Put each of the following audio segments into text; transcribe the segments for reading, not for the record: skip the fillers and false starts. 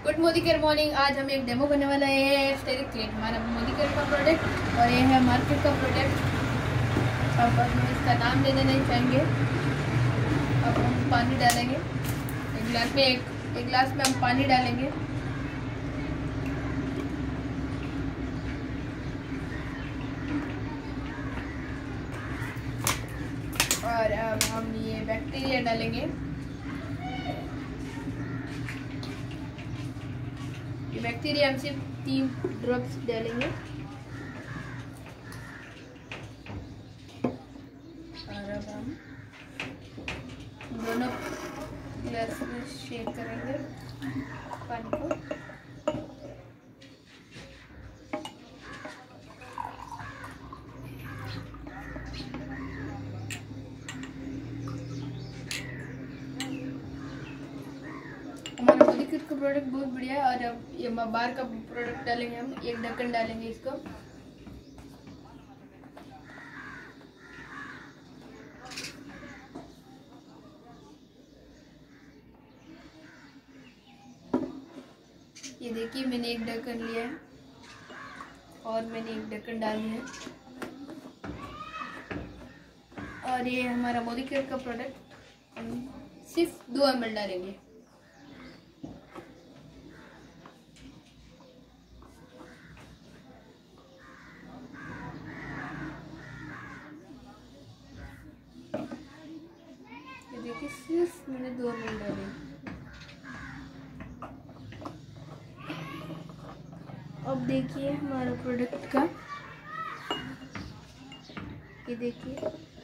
Good Modicare morning. आज हम एक डेमो करने वाला है स्टेरिक क्लीन, हमारा मोदीकेयर का प्रोडक्ट, और ये है मार्केट का प्रोडक्ट। अब हम इसका नाम लेना नहीं चाहेंगे। अब हम पानी डालेंगे एक गिलास में हम पानी डालेंगे। और अब हम ये बैक्टीरिया डालेंगे। ये बैक्टीरिया हम सिर्फ 3 ड्रॉप्स डालेंगे और अब हम दोनों गिलास में शेक करेंगे पानी को। हमारा मोदीकेयर का प्रोडक्ट बहुत बढ़िया है। और अब ये बाहर का प्रोडक्ट डालेंगे, हम एक ढक्कन डालेंगे इसको। ये देखिए मैंने एक ढक्कन लिया है और मैंने एक ढक्कन डाल दिया है। और ये हमारा मोदीकेयर का प्रोडक्ट हम सिर्फ 2 ml डालेंगे। देखिए सिर्फ मैंने 2 ml डाले। अब देखिए हमारा प्रोडक्ट का, ये देखिए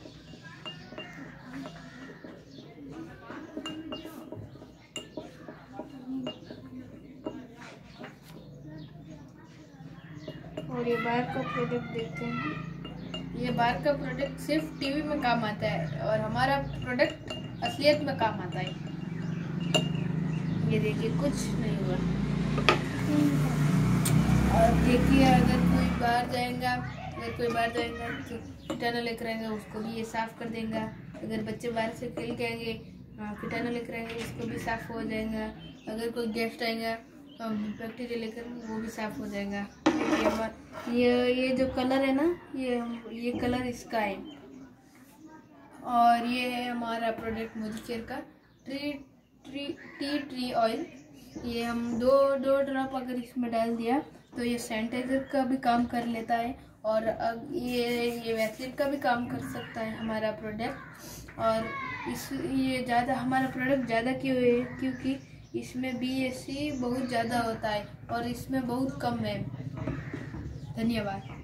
और ये बाहर का प्रोडक्ट देखते हैं। ये बाहर का प्रोडक्ट सिर्फ टीवी में काम आता है और हमारा प्रोडक्ट असलियत में काम आता है। ये देखिए कुछ नहीं हुआ। और देखिए अगर कोई बाहर जाएगा तो कीटाणु लेकर आएंगे, उसको भी ये साफ कर देगा। अगर बच्चे बाहर से खेल के आएंगे, कीटाणु लेकर आएंगे, उसको भी साफ हो जाएगा। अगर कोई गेस्ट आएगा बैक्टीरिया लेकर, वो भी साफ हो जाएगा। ये जो कलर है ना, ये कलर इसका है। और ये है हमारा प्रोडक्ट मोदीकेयर का टी ट्री ऑयल। ये हम दो ड्रॉप अगर इसमें डाल दिया तो ये सैनिटाइजर का भी काम कर लेता है और ये वैक्सीन का भी काम कर सकता है हमारा प्रोडक्ट। और ये ज़्यादा हमारा प्रोडक्ट ज़्यादा क्यों है, क्योंकि इसमें BSC बहुत ज़्यादा होता है और इसमें बहुत कम है। धन्यवाद।